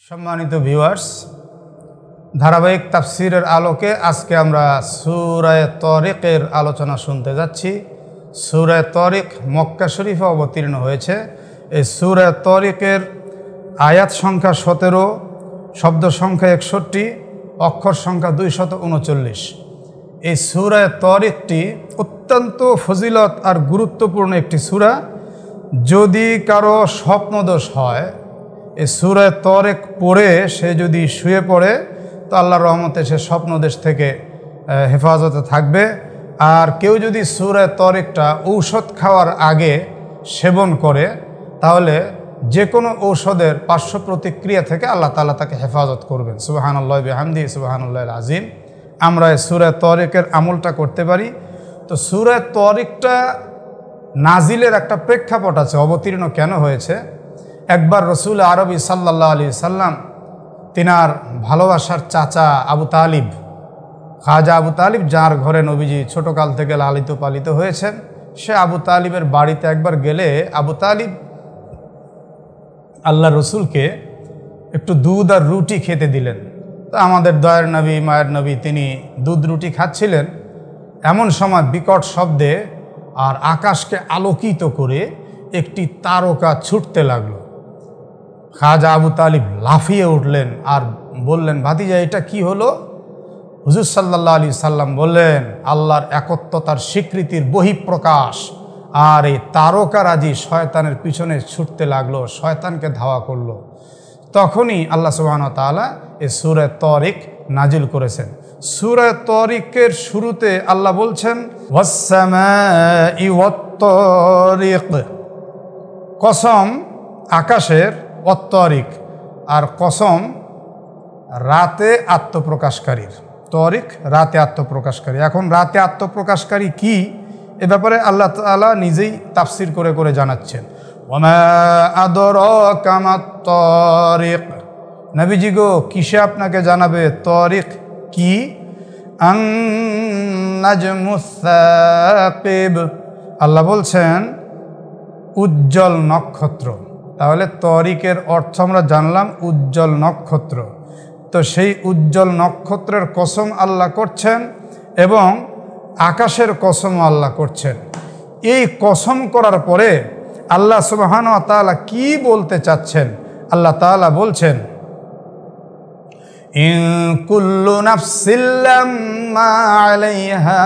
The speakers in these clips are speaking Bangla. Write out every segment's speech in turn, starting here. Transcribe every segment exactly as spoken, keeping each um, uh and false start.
সম্মানিত ভিউয়ার্স, ধারাবাহিক তাফসিরের আলোকে আজকে আমরা সূরা তারিকের আলোচনা শুনতে যাচ্ছি। সূরা তারিক মক্কা শরীফে অবতীর্ণ হয়েছে। এই সূরা তারিকের আয়াত সংখ্যা সতেরো, শব্দ সংখ্যা একষট্টি, অক্ষর সংখ্যা দুইশত উনচল্লিশ। এই সূরা তারিকটি অত্যন্ত ফজিলত আর গুরুত্বপূর্ণ একটি সূরা। যদি কারো স্বপ্নদোষ হয়, এই সূরা তারিক পড়ে সে যদি শুয়ে পড়ে তো আল্লাহর রহমতে সে স্বপ্নদোষ থেকে হেফাজতে থাকবে। আর কেউ যদি সূরা তারিকটা ঔষধ খাওয়ার আগে সেবন করে তাহলে যে কোনো ঔষধের পার্শ্ব প্রতিক্রিয়া থেকে আল্লাহ তাআলা তাকে হেফাজত করবেন। সুবহানাল্লাহি বিহামদিহি সুবহানাল্লাহিল আযীম। আমরা এই সূরা তারিকের আমলটা করতে পারি। তো সূরা তারিকটা নাজিলের একটা প্রেক্ষাপট আছে, অবতীর্ণ কেন হয়েছে। একবার রসুল আরবি সাল্লাল্লাহু আলাইহি সাল্লাম তিনার ভালোবাসার চাচা আবু তালিব, খাজা আবু তালিব, যার ঘরে নবীজি ছোটকাল থেকে লালিত পালিত হয়েছেন, সে আবু তালিবের বাড়িতে একবার গেলে আবু তালিব আল্লাহ রসুলকে একটু দুধ আর রুটি খেতে দিলেন। তো আমাদের দয়ার নবী, মায়ের নবী, তিনি দুধ রুটি খাচ্ছিলেন। এমন সময় বিকট শব্দে আর আকাশকে আলোকিত করে একটি তারকা ছুটতে লাগলো। খাজা আবু তালিব লাফিয়ে উঠলেন আর বললেন, ভাতিজা এটা কি হলো? হুজুর সাল্লাল্লাহু আলাইহি সাল্লাম বললেন, আল্লাহর একত্বতার স্বীকৃতির বহিঃপ্রকাশ। আর এই তারকারাজি শয়তানের পিছনে ছুটতে লাগলো, শয়তানকে ধাওয়া করলো। তখনই আল্লাহ সুবহানাহু ওয়া তাআলা এই সূরা তারিক নাজিল করেছেন। সূরা তারিকের শুরুতে আল্লাহ বলছেন, ওয়াস-সামাই ওয়াত-তারিক, কসম আকাশের, ওয়াত-তারিক আর কসম রাতে আত্মপ্রকাশকারীর। তারিক রাতে আত্মপ্রকাশকারী। এখন রাতে আত্মপ্রকাশকারী কি, এ ব্যাপারে আল্লাহ তাআলা নিজেই তাফসির করে করে জানাচ্ছেন। ওয়ামা আদরাকা মাত-তারিক, নবীজি গো কিসে আপনাকে জানাবে তারিক কি? আন-নাজমুস সাকিব, আল্লাহ বলছেন উজ্জ্বল নক্ষত্র। তাহলে তারিকের অর্থ আমরা জানলাম উজ্জ্বল নক্ষত্র। তো সেই উজ্জ্বল নক্ষত্রের কসম আল্লাহ করছেন এবং আকাশের কসম আল্লাহ করছেন। এই কসম করার পরে আল্লাহ সুবহানাহু ওয়া তাআলা কি বলতে চাচ্ছেন? আল্লাহ তাআলা বলছেন, ইন কুল্লু নাফসিন লাম্মা আলাইহা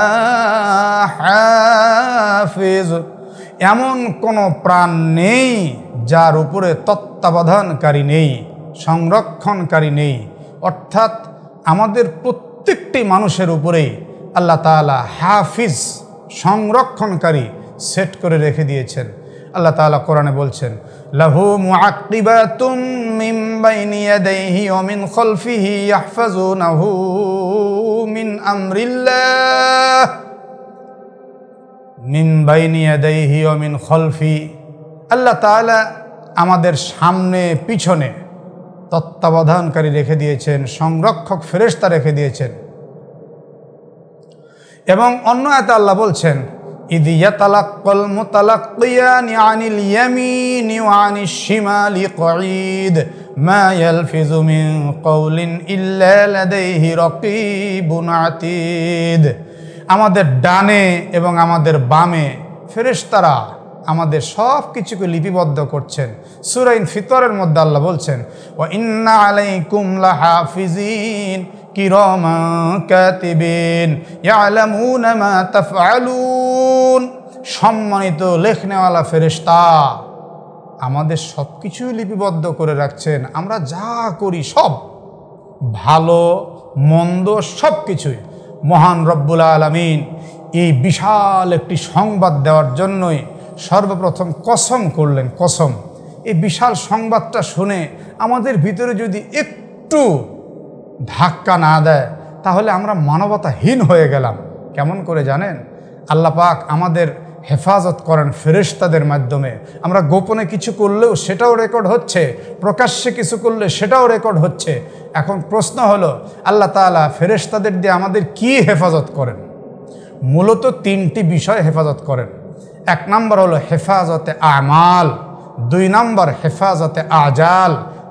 হাফিজ, এমন কোনো প্রাণ নেই যার উপরে তত্ত্বাবধানকারী নেই, সংরক্ষণকারী নেই। অর্থাৎ আমাদের প্রত্যেকটি মানুষের উপরেই আল্লাহ তাআলা হাফিজ, সংরক্ষণকারী সেট করে রেখে দিয়েছেন। আল্লাহ তাআলা কোরআনে বলছেন, লাহু মুআক্কিবাতুম মিন বাইনি ইয়াদাইহি ওয়া মিন খালফিহি ইয়াহফাজুনাহু মিন আমরিল্লাহ, মিন বাইনি ইয়াদাইহি ওয়া মিন খালফি। আল্লাহ তাআলা আমাদের সামনে পিছনে তত্ত্বাবধানকারী রেখে দিয়েছেন, সংরক্ষক ফেরেশতা রেখে দিয়েছেন। এবং অন্য আয়াতে আল্লাহ বলছেন, ইয ইয়াতালাক্কাল মুতালাক্কিয়ানি আনিল ইয়ামিনি ওয়া আনিশ শিমালি কঈদ মা ইয়ালফিযু মিন কওলিন ইল্লা লাদাইহি রাকীবুন আতীদ। আমাদের ডানে এবং আমাদের বামে ফেরেশতারা আমাদের সব কিছুকে লিপিবদ্ধ করছেন। সূরা ফিতরের মধ্যে আল্লাহ বলছেন, ওয়া ইন্না আলাইকুম লাহাফিজিন কিরামান কাতিবিন ইয়ালামুনা মা তাফআলুন, সম্মানিত লেখনেওয়ালা ফেরেশতা আমাদের সব কিছুই লিপিবদ্ধ করে রাখছেন। আমরা যা করি সব, ভালো মন্দ সব কিছুই। মহান রব্বুল আলামিন এই বিশাল একটি সংবাদ দেওয়ার জন্যই সর্বপ্রথম কসম করলেন। কসম, এই বিশাল সংবাদটা শুনে আমাদের ভিতরে যদি একটু ধাক্কা না দেয় তাহলে আমরা মানবতাহীন হয়ে গেলাম। কেমন করে জানেন? আল্লাহ পাক আমাদের হেফাজত করেন ফেরেশতাদের মাধ্যমে। আমরা গোপনে কিছু করলেও সেটাও রেকর্ড হচ্ছে, প্রকাশ্যে কিছু করলে সেটাও রেকর্ড হচ্ছে। এখন প্রশ্ন হলো, আল্লাহ তাআলা ফেরেশতাদের দিয়ে আমাদের কি হেফাজত করেন? মূলত তিনটি বিষয় হেফাজত করেন। এক নম্বর হলো হেফাজতে আমাল, দুই নম্বর হেফাজতে আজাল,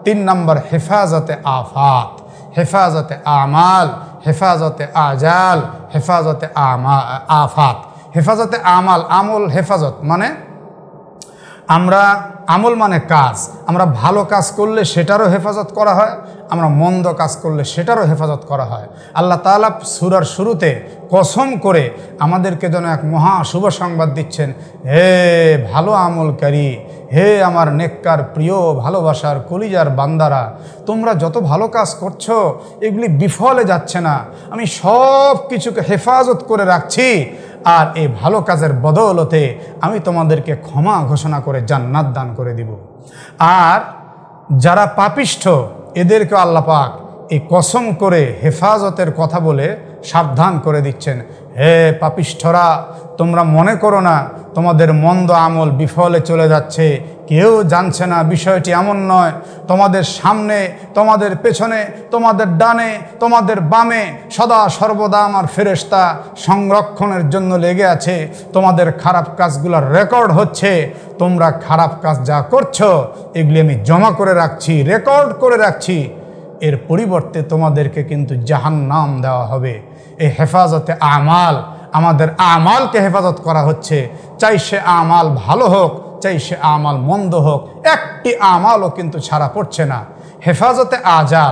তিন নম্বর হেফাজতে আফাত, হেফাজতে আমাল, হেফাজতে আজাল, হেফাজতে আমা আফাত। হেফাজতে আমাল, আমল হেফাজত মানে আমরা, আমল মানে কাজ, আমরা ভালো কাজ করলে সেটারও হেফাজত করা হয়, আমরা মন্দ কাজ করলে সেটারও হেফাজত করা হয়। আল্লাহ তাআলা সূরার শুরুতে কসম করে আমাদেরকে যেন এক মহা শুভ সংবাদ দিচ্ছেন, হে ভালো আমলকারী, হে আমার নেককার প্রিয় ভালোবাসার কলিজার বান্দারা, তোমরা যত ভালো কাজ করছো এগুলি বিফলে যাচ্ছে না, আমি সব কিছুকে হেফাজত করে রাখছি, আর এই ভালো কাজের বদৌলতে আমি তোমাদেরকে ক্ষমা ঘোষণা করে জান্নাত দান করে দিব। আর যারা পাপিষ্ঠ এদেরকে আল্লাহ পাক এই কসম করে হেফাজতের কথা বলে সাবধান করে দিচ্ছেন, হে পাপিষ্ঠরা, তোমরা মনে করো না তোমাদের মন্দ আমল বিফলে চলে যাচ্ছে, কেউ জানছে না, বিষয়টি এমন নয়। তোমাদের সামনে, তোমাদের পেছনে, তোমাদের ডানে, তোমাদের বামে সদা সর্বদা আমার ফেরেশতা সংরক্ষণের জন্য লেগে আছে, তোমাদের খারাপ কাজগুলোর রেকর্ড হচ্ছে, তোমরা খারাপ কাজ যা করছো এগুলি আমি জমা করে রাখছি, রেকর্ড করে রাখছি, এর পরিবর্তে তোমাদেরকে কিন্তু জাহান্নাম দেওয়া হবে। এই হেফাজতে আমাল, আমাদের আমালকে হেফাজত করা হচ্ছে, চাই সে আমাল ভালো হোক, চাই সে আমাল মন্দ হোক, একটি আমালও কিন্তু ছাড়া পড়ছে না। হেফাজতে আজাল,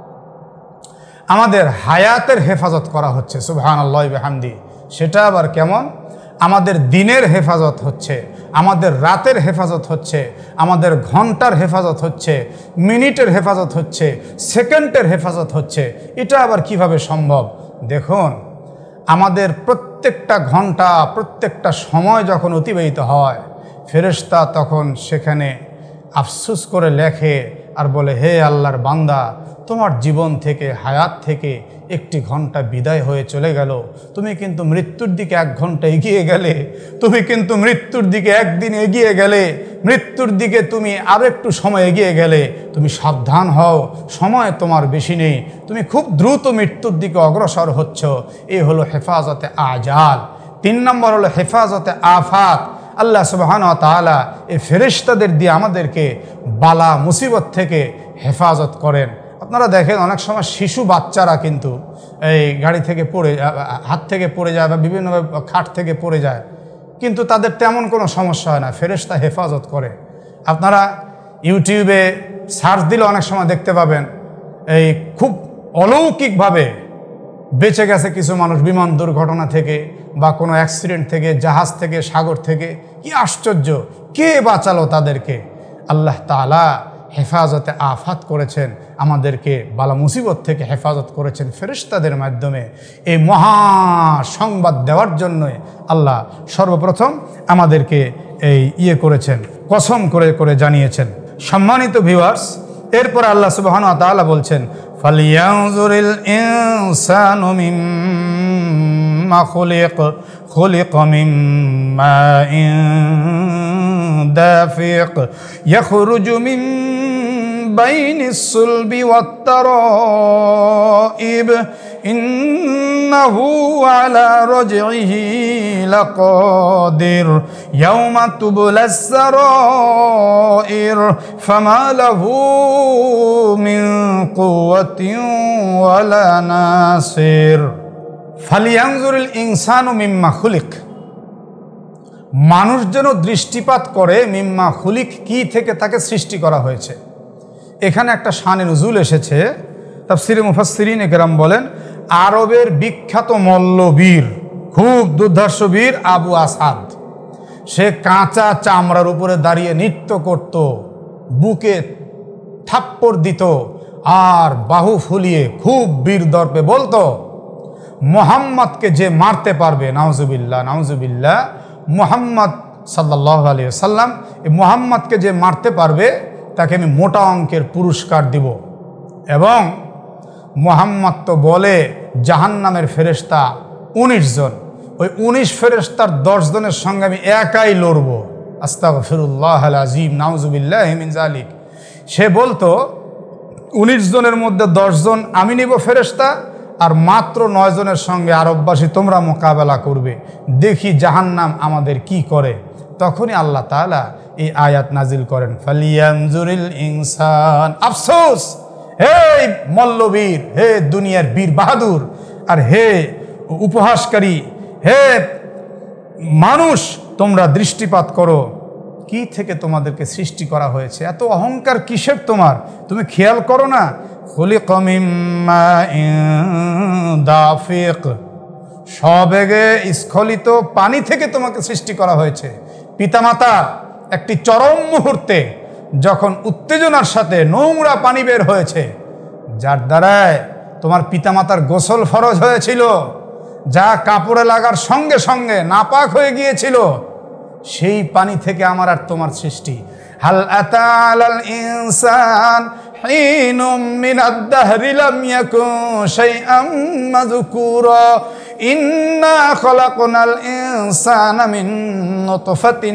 আমাদের হায়াতের হেফাজত করা হচ্ছে, সুবহানাল্লাহি ওয়া বিহামদি। সেটা আবার কেমন? আমাদের দিনের হেফাজত হচ্ছে, আমাদের রাতের হেফাজত হচ্ছে, আমাদের ঘন্টার হেফাজত হচ্ছে, মিনিটের হেফাজত হচ্ছে, সেকেন্ডের হেফাজত হচ্ছে। এটা আবার কিভাবে সম্ভব? দেখুন, আমাদের প্রত্যেকটা ঘন্টা, প্রত্যেকটা সময় যখন অতিবাহিত হয়, ফেরেশতা তখন সেখানে আফসোস করে লেখে আর বলে, হে আল্লাহর বান্দা, তোমার জীবন থেকে, হায়াত থেকে একটি ঘন্টা বিদায় হয়ে চলে গেল, তুমি কিন্তু মৃত্যুর দিকে এক ঘন্টা এগিয়ে গেলে, তুমি কিন্তু মৃত্যুর দিকে একদিন এগিয়ে গেলে, মৃত্যুর দিকে তুমি আরও একটু সময় এগিয়ে গেলে, তুমি সাবধান হও, সময় তোমার বেশি নেই, তুমি খুব দ্রুত মৃত্যুর দিকে অগ্রসর হচ্ছ। এই হলো হেফাজতে আজাল। তিন নম্বর হলো হেফাজতে আফাত। আল্লাহ সুবহানাহু ওয়া তাআলা এই ফেরেশতাদের দিয়ে আমাদেরকে বালা মুসিবত থেকে হেফাজত করেন। আপনারা দেখেন, অনেক সময় শিশু বাচ্চারা কিন্তু এই গাড়ি থেকে পড়ে, হাত থেকে পড়ে যায় বা বিভিন্নভাবে খাট থেকে পড়ে যায়, কিন্তু তাদের তেমন কোনো সমস্যা হয় না, ফেরেশতা হেফাজত করে। আপনারা ইউটিউবে সার্চ দিলে অনেক সময় দেখতে পাবেন, এই খুব অলৌকিকভাবে বেঁচে গেছে কিছু মানুষ বিমান দুর্ঘটনা থেকে বা কোনো অ্যাক্সিডেন্ট থেকে, জাহাজ থেকে, সাগর থেকে। কি আশ্চর্য, কে বাঁচালো তাদেরকে? আল্লাহ তাআলা হেফাজতে আফাত করেছেন, আমাদেরকে বালা মুসিবত থেকে হেফাজত করেছেন ফেরেশতাদের মাধ্যমে। এই মহা সংবাদ দেওয়ার জন্যই আল্লাহ সর্বপ্রথম আমাদেরকে এই ইয়ে করেছেন, কসম করে করে জানিয়েছেন। সম্মানিত ভিউয়ার্স, এরপর আল্লাহ সুবহানাহু ওয়া তাআলা বলছেন, ফালিয়ানজুরিল ইনসানু মিম্মা খুলিক খুলিক মিন মাইন দাফিক ইয়াখরুজু মিন বাইনিস সুলবি ওয়াত তারাইব ইন্নাহু আলা রাজইহি লাকাদির ইয়াওমা তুবলাস সারাইর ফামা লাহু মিন কুওয়াতিন ওয়ালা নাসির। ফালিয়ানজুরিল ইনসানু মিম্মা খুলিক, মানুষ যেন দৃষ্টিপাত করে মিম্মা খুলিক, কি থেকে তাকে সৃষ্টি করা হয়েছে। এখানে একটা শানে নুজুল এসেছে, তাফসিরে মুফাসসিরিন একরাম বলেন, আরবের বিখ্যাত মল্লবীর, খুব দুর্ধর্ষ বীর আবু আসাদ, সে কাঁচা চামড়ার উপরে দাঁড়িয়ে নৃত্য করত, বুকে থাপ্পড় দিত আর বাহু ফুলিয়ে খুব বীর দর্পে বলতো, মুহাম্মদকে যে মারতে পারবে, নাউজুবিল্লাহ নাউজুবিল্লাহ, মুহাম্মদ সাল্লাল্লাহু আলাইহি ওয়াসাল্লাম, এই মুহাম্মদকে যে মারতে পারবে তাকে আমি মোটা অঙ্কের পুরস্কার দিব। এবং মুহাম্মদ তো বলে জাহান্নামের ফেরেশতা উনিশ জন, ওই উনিশ ফেরেশতার দশ জনের সঙ্গে আমি একাই লড়ব। আস্তাগফিরুল্লাহ আল আযীম, নাউজুবিল্লাহি মিন যালিক। সে বলতো উনিশ জনের মধ্যে দশ জন আমি নিব ফেরেশতা, আর মাত্র নয় জনের সঙ্গে আরববাসী তোমরা মোকাবেলা করবে, দেখি জাহান্নাম আমাদের কি করে। তখনই আল্লাহ তাআলা এই আয়াত নাজিল করেন, ফালিয়ানজুরিল ইনসান। আফসোস হে মল্লবীর, হে দুনিয়ার বীর বাহাদুর, আর হে উপহাসকারী, হে মানুষ, তোমরা দৃষ্টিপাত করো কি থেকে তোমাদেরকে সৃষ্টি করা হয়েছে। এত অহংকার কিসের তোমার? তুমি খেয়াল করো না? খুলিকা মিন মাইন দাফিক, সবেগে স্খলিত পানি থেকে তোমাকে সৃষ্টি করা হয়েছে। পিতামাতা একটি চরম মুহূর্তে যখন উত্তেজনার সাথে নোংরা পানি বের হয়েছে, যার দ্বারায় তোমার পিতামাতার গোসল ফরজ হয়েছিল, যা কাপড়ে লাগার সঙ্গে সঙ্গে নাপাক হয়ে গিয়েছিল, সেই পানি থেকে আমার আর তোমার সৃষ্টি। হাল আতা আলাল ইনসান হিনুম মিনাদ দাহরি লাম ইয়াকুন শাইআম মাযকুরা ইন্না খলাকনাল ইনসানা মিন নুতফাতিন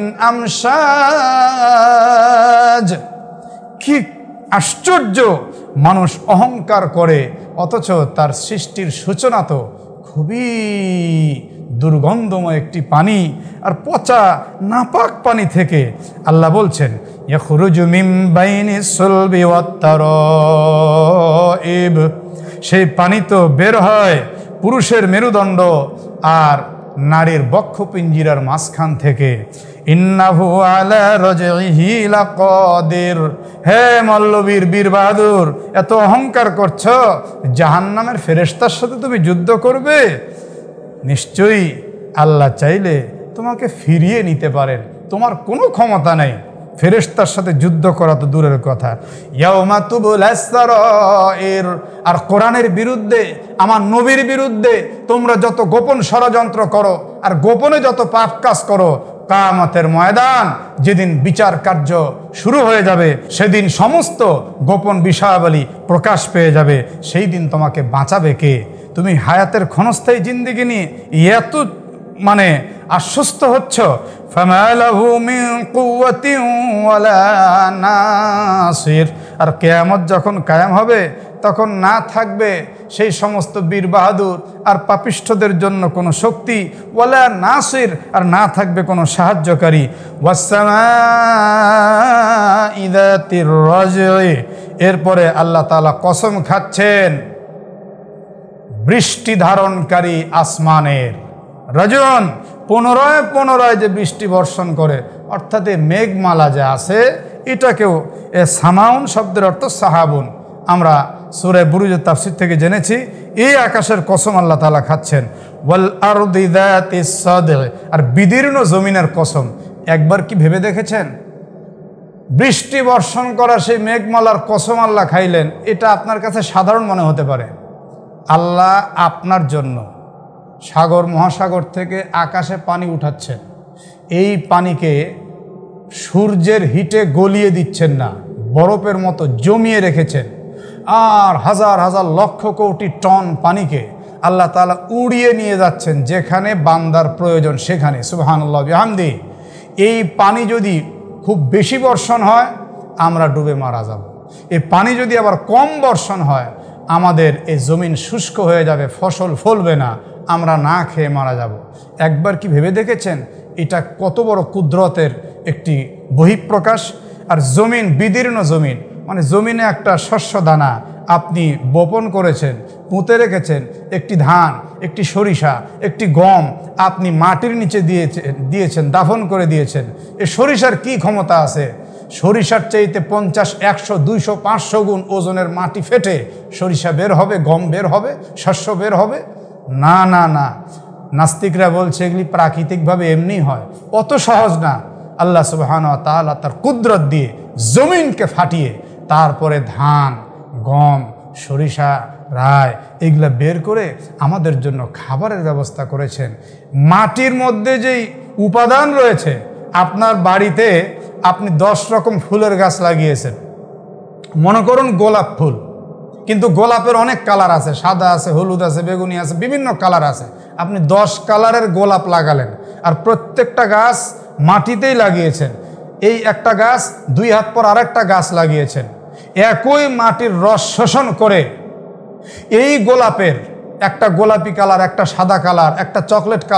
আমশাজ। কি আশ্চর্য! মানুষ অহংকার করে, অথচ তার সৃষ্টির সূচনা তো খুবই দুর্গন্ধময় একটি পানি, আর পচা নাপাক পানি থেকে। আল্লাহ বলছেন, ইয়াখরুজু মিন বাইনিস সুলবি ওয়াত তারাইব, সেই পানি তো বের হয় পুরুষের মেরুদণ্ড আর নারীর বক্ষপিঞ্জিরার মাঝখান থেকে। ইন্নাহু আলা রাজইহি লাকাদির। হে মল্লবীর বীর বাহাদুর, এত অহংকার করছো, জাহান্নামের ফেরেশতার সাথে তুমি যুদ্ধ করবে? নিশ্চয়ই আল্লাহ চাইলে তোমাকে ফিরিয়ে নিতে পারেন, তোমার কোনো ক্ষমতা নেই ফেরেশতার সাথে যুদ্ধ করা তো দূরের কথা। ইয়াউমা তুবলাস সারাইর। আর কোরআনের বিরুদ্ধে, আমার নবীর বিরুদ্ধে তোমরা যত গোপন ষড়যন্ত্র করো আর গোপনে যত পাপ কাজ করো, কিয়ামতের ময়দান যেদিন বিচার কার্য শুরু হয়ে যাবে, সেদিন সমস্ত গোপন বিষয়াবলী প্রকাশ পেয়ে যাবে। সেই দিন তোমাকে বাঁচাবে কে? তুমি হায়াতের ক্ষণস্থায়ী জিন্দেগি নিয়ে এত মানে আশ্বস্ত হচ্ছ। ফামা লাহু মিন কুওয়াতিন ওয়ালা নাসির। আর কিয়ামত যখন কায়েম হবে, তখন না থাকবে সেই সমস্ত বীর বাহাদুর আর পাপিষ্ঠদের জন্য কোনো শক্তি, ওয়ালা নাসির, আর না থাকবে কোনো সাহায্যকারী। ওয়াসসামাই যাতির রাজঈ। এরপরে আল্লাহ তাআলা কসম খাচ্ছেন বৃষ্টি ধারণকারী আসমানের। রজন পুনরায় পুনরায় যে বৃষ্টি বর্ষণ করে, অর্থাৎ এই মেঘমালা যে আছে, এটাকেও এ সামাউন শব্দের অর্থ সাহাবুন। আমরা সূরা বুরুজের তাফসীর থেকে জেনেছি এই আকাশের কসম আল্লাহ তাআলা খাচ্ছেন। ওয়াল আরদি যাতিস সাদঈ, আর বিদীর্ণ জমিনের কসম। একবার কি ভেবে দেখেছেন বৃষ্টি বর্ষণ করা সেই মেঘমালার কসম আল্লাহ খাইলেন? এটা আপনার কাছে সাধারণ মনে হতে পারে। আল্লাহ আপনার জন্য সাগর মহাসাগর থেকে আকাশে পানি উঠাচ্ছেন, এই পানিকে সূর্যের হিটে গলিয়ে দিচ্ছেন না, বরফের মতো জমিয়ে রেখেছেন। আর হাজার হাজার লক্ষ কোটি টন পানিকে আল্লাহ তাআলা উড়িয়ে নিয়ে যাচ্ছেন যেখানে বান্দার প্রয়োজন সেখানে। সুবহানাল্লাহ বিহামদি। এই পানি যদি খুব বেশি বর্ষণ হয়, আমরা ডুবে মারা যাব। এই পানি যদি আবার কম বর্ষণ হয়, আমাদের এই জমিন শুষ্ক হয়ে যাবে, ফসল ফলবে না, আমরা না খেয়ে মারা যাব। একবার কি ভেবে দেখেছেন এটা কত বড় কুদরতের একটি বহিঃপ্রকাশ? আর জমিন, বিদীর্ণ জমিন, মানে জমিনে একটা শস্য দানা আপনি বপন করেছেন, পুঁতে রেখেছেন, একটি ধান, একটি সরিষা, একটি গম আপনি মাটির নিচে দিয়েছেন দিয়েছেন দাফন করে দিয়েছেন। এই সরিষার কি ক্ষমতা আছে? সরিষার চাইতে পঞ্চাশ, একশো, দুইশো, পাঁচশো গুণ ওজনের মাটি ফেটে সরিষা বের হবে, গম বের হবে, শস্য বের হবে? না না না, নাস্তিকরা বলছে এগুলি প্রাকৃতিকভাবে এমনি হয়। অত সহজ না। আল্লাহ সুবহানাহু ওয়া তাআলা তার কুদরত দিয়ে জমিনকে ফাটিয়ে তারপরে ধান, গম, সরিষা, রায় এগুলা বের করে আমাদের জন্য খাবারের ব্যবস্থা করেছেন। মাটির মধ্যে যেই উপাদান রয়েছে, আপনার বাড়িতে আপনি দশ রকম ফুলের গাছ লাগিয়েছেন, মনে করুন গোলাপ ফুল, কিন্তু গোলাপের অনেক কালার আছে, সাদা আছে, হলুদ আছে, বেগুনি আছে, বিভিন্ন কালার আছে। আপনি দশ কালারের গোলাপ লাগালেন আর প্রত্যেকটা গাছ মাটিতেই লাগিয়েছেন। এই একটা গাছ দুই হাত পর আরেকটা গাছ লাগিয়েছেন, একই মাটির রস শোষণ করে এই গোলাপের একটা গোলাপি কালার, একটা সাদা কালার, একটা চকলেট কালার,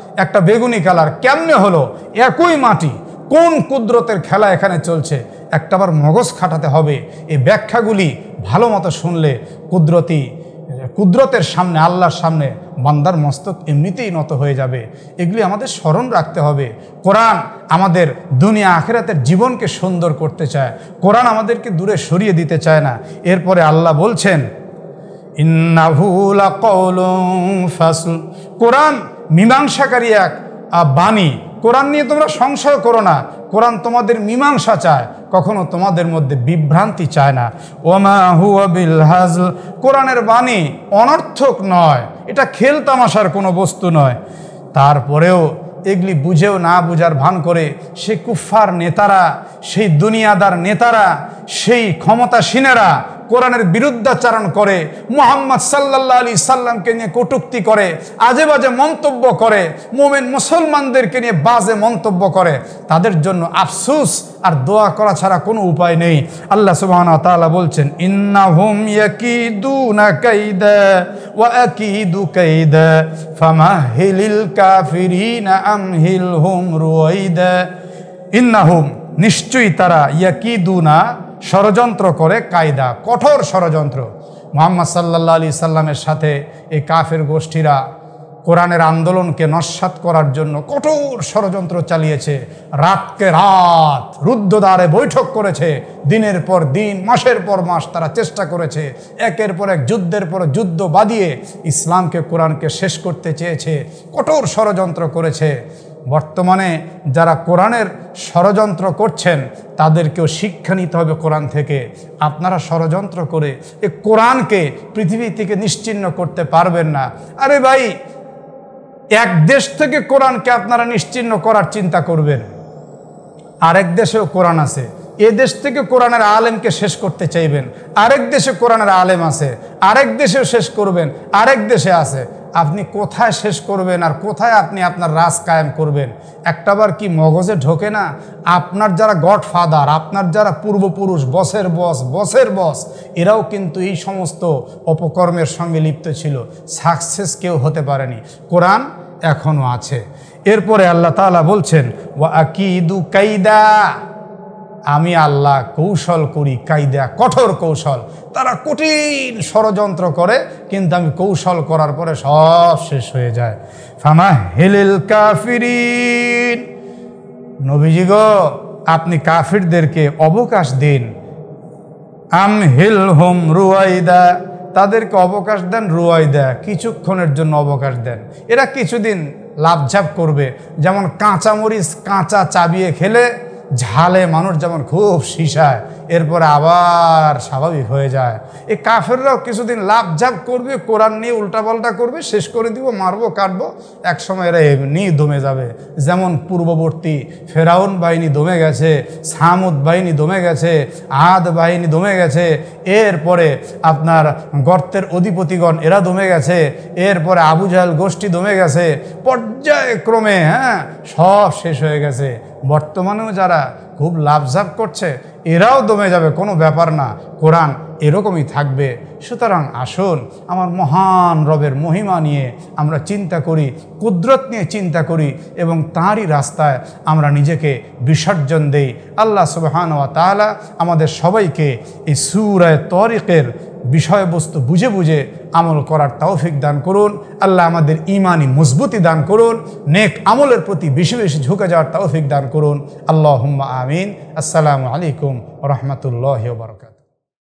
একটা বেগুনি কালার কেমনে হলো? একই মাটি, কোন কুদরতের খেলা এখানে চলছে? একটাবার মগজ খাটাতে হবে। এই ব্যাখ্যাগুলি ভালো মতো শুনলে কুদরতি কুদরতের সামনে, আল্লাহর সামনে বান্দার মস্তক এমনিতেই নত হয়ে যাবে। এগুলি আমাদের স্মরণ রাখতে হবে। কোরআন আমাদের দুনিয়া আখিরাতের জীবনকে সুন্দর করতে চায়, কোরআন আমাদেরকে দূরে সরিয়ে দিতে চায় না। এরপরে আল্লাহ বলছেন, ইন্নাহু লাকাউলুন ফাসল, কোরআন মীমাংসাকারী এক বাণী। কোরআন নিয়ে তোমরা সংশয় করো না, কোরআন তোমাদের মীমাংসা চায়, কখনো তোমাদের মধ্যে বিভ্রান্তি চায় না। ওমা হুয়া বিল হাজল, কোরআনের বাণী অনর্থক নয়, এটা খেল তামাশার কোনো বস্তু নয়। তারপরেও এগুলি বুঝেও না বুঝার ভান করে সেই কুফফার নেতারা, সেই দুনিয়াদার নেতারা, সেই ক্ষমতাসীনেরা কোরআনের বিরুদ্ধাচারণ করে, মুহাম্মদ সাল্লাল্লাহু আলাইহি সাল্লামকে নিয়ে কটূক্তি করে, আজে বাজে মন্তব্য করে, মুমিন মুসলমানদেরকে নিয়ে বাজে মন্তব্য করে। তাদের জন্য আফসোস আর দোয়া করা ছাড়া কোনো উপায় নেই। আল্লাহ সুবহানাহু ওয়া তাআলা বলছেন, ইন্নাহুম ইয়াকিদুনা কাইদা ওয়া আকিদু কাইদা ফামাহিলিল কাফিরিনা আমহিলহুম রুয়াইদা। ইন্নাহুম, নিশ্চয়ই তারা, ইয়াকিদুনা ষড়যন্ত্র করে, কায়দা কঠোর ষড়যন্ত্র। মুহাম্মদ সাল্লাল্লাহু আলাইহি সাল্লামের সাথে এই কাফের গোষ্ঠীরা কোরআনের আন্দোলনকে নস্যাৎ করার জন্য কঠোর ষড়যন্ত্র চালিয়েছে। রাতকে রাত রুদ্ধদ্বারে বৈঠক করেছে, দিনের পর দিন, মাসের পর মাস তারা চেষ্টা করেছে, একের পর এক যুদ্ধের পর যুদ্ধ বাঁধিয়ে ইসলামকে, কোরআনকে শেষ করতে চেয়েছে, কঠোর ষড়যন্ত্র করেছে। বর্তমানে যারা কোরআনের ষড়যন্ত্র করছেন তাদেরকেও শিক্ষা নিতে হবে কোরআন থেকে। আপনারা ষড়যন্ত্র করে এই কোরআনকে পৃথিবী থেকে নিশ্চিহ্ন করতে পারবেন না। আরে ভাই, এক দেশ থেকে কোরআনকে আপনারা নিশ্চিহ্ন করার চিন্তা করবেন, আরেক দেশেও কোরআন আছে, এ দেশ থেকে কোরআনের আলেমকে শেষ করতে চাইবেন, আরেক দেশে কোরআনের আলেম আছে, আরেক দেশেও শেষ করবেন, আরেক দেশে আছে। আপনি কোথায় শেষ করবেন আর কোথায় আপনি আপনার রাজ কায়েম করবেন? একটাবার কি মগজে ঢোকে না? আপনার যারা গডফাদার, আপনার যারা পূর্বপুরুষ, বসের বস, বসের বস, এরাও কিন্তু এই সমস্ত অপকর্মের সঙ্গে লিপ্ত ছিল, সাকসেস কেউ হতে পারেনি। কোরআন এখনো আছে। এরপরে আল্লাহ তাআলা বলছেন, ওয়া আকিদু কাইদা, আমি আল্লাহ কৌশল করি, কায়দা কঠোর কৌশল। তারা কঠিন ষড়যন্ত্র করে, কিন্তু আমি কৌশল করার পরে সব শেষ হয়ে যায়। ফামাহিলিল কাফিরিন, নবীজি গো, আপনি কাফিরদেরকে অবকাশ দিন। আমহিলহুম রুয়াইদা, তাদেরকে অবকাশ দেন, রুয়াইদা, কিছুক্ষণের জন্য অবকাশ দেন। এরা কিছুদিন লাভঝাপ করবে, যেমন কাঁচামরিচ কাঁচা চাবিয়ে খেলে ঝালে মানুষ যেমন খুব শিশায়, এরপরে আবার স্বাভাবিক হয়ে যায়। এই কাফেররাও কিছুদিন লাভঝাপ করবে, কোরআন নিয়ে উল্টাপাল্টা করবে, শেষ করে দিব, মারবো, কাটবো, এক সময় এরা এমনি দমে যাবে। যেমন পূর্ববর্তী ফেরাউন বাহিনী দমে গেছে, সামুদ বাহিনী দমে গেছে, আদ বাহিনী দমে গেছে, এরপরে আপনার গর্তের অধিপতিগণ এরা দমে গেছে, এরপরে আবু জাহেল গোষ্ঠী দমে গেছে, পর্যায়ক্রমে হ্যাঁ সব শেষ হয়ে গেছে। বর্তমানেও যারা খুব লাভঝাপ করছে এরাও দমে যাবে, কোনো ব্যাপার না, কোরআন এরকমই থাকবে। সুতরাং আসুন আমার মহান রবের মহিমা নিয়ে আমরা চিন্তা করি, কুদরত নিয়ে চিন্তা করি এবং তাঁরই রাস্তায় আমরা নিজেকে বিসর্জন দেই। আল্লাহ সুবহানাহু ওয়া তাআলা আমাদের সবাইকে এই সূরা তারিকের বিষয়বস্তু বুঝে বুঝে আমল করার তৌফিক দান করুন। আল্লাহ আমাদের ঈমানি মজবুতি দান করুন, নেক আমলের প্রতি বেশি বেশি ঝুঁকে যাওয়ার তৌফিক দান করুন। আল্লাহুম্মা আমিন। আসসালামু আলাইকুম ওয়া রাহমাতুল্লাহি ওয়া বারাকাতুহু।